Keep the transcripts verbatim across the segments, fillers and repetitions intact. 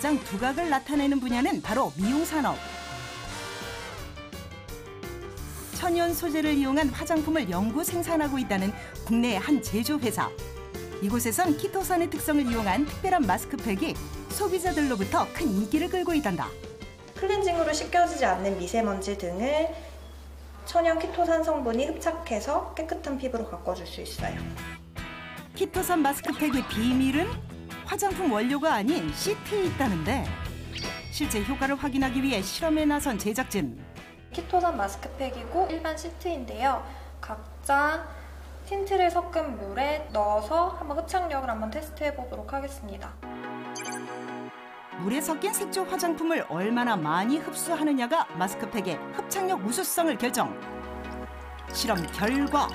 가장 두각을 나타내는 분야는 바로 미용산업. 천연 소재를 이용한 화장품을 연구 생산하고 있다는 국내의 한 제조회사. 이곳에선 키토산의 특성을 이용한 특별한 마스크팩이 소비자들로부터 큰 인기를 끌고 있단다. 클렌징으로 씻겨지지 않는 미세먼지 등을 천연 키토산 성분이 흡착해서 깨끗한 피부로 바꿔줄 수 있어요. 키토산 마스크팩의 비밀은 화장품 원료가 아닌 시트에 있다는데, 실제 효과를 확인하기 위해 실험에 나선 제작진. 키토산 마스크팩이고 일반 시트인데요. 각자 틴트를 섞은 물에 넣어서 한번 흡착력을 한번 테스트해 보도록 하겠습니다. 물에 섞인 색조 화장품을 얼마나 많이 흡수하느냐가 마스크팩의 흡착력 우수성을 결정. 실험 결과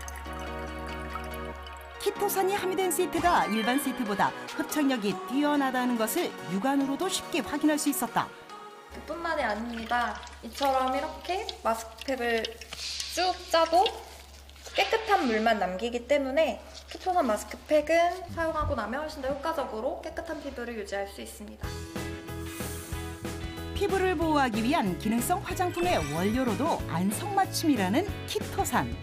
키토산이 함유된 시트가 일반 시트보다 흡착력이 뛰어나다는 것을 육안으로도 쉽게 확인할 수 있었다. 그뿐만이 아닙니다. 이처럼 이렇게 마스크팩을 쭉 짜도 깨끗한 물만 남기기 때문에 키토산 마스크팩은 사용하고 나면 훨씬 더 효과적으로 깨끗한 피부를 유지할 수 있습니다. 피부를 보호하기 위한 기능성 화장품의 원료로도 안성맞춤이라는 키토산.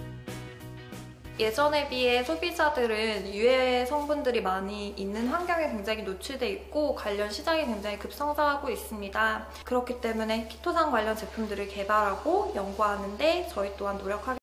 예전에 비해 소비자들은 유해 성분들이 많이 있는 환경에 굉장히 노출돼 있고 관련 시장이 굉장히 급성장하고 있습니다. 그렇기 때문에 키토산 관련 제품들을 개발하고 연구하는 데 저희 또한 노력하겠습니다.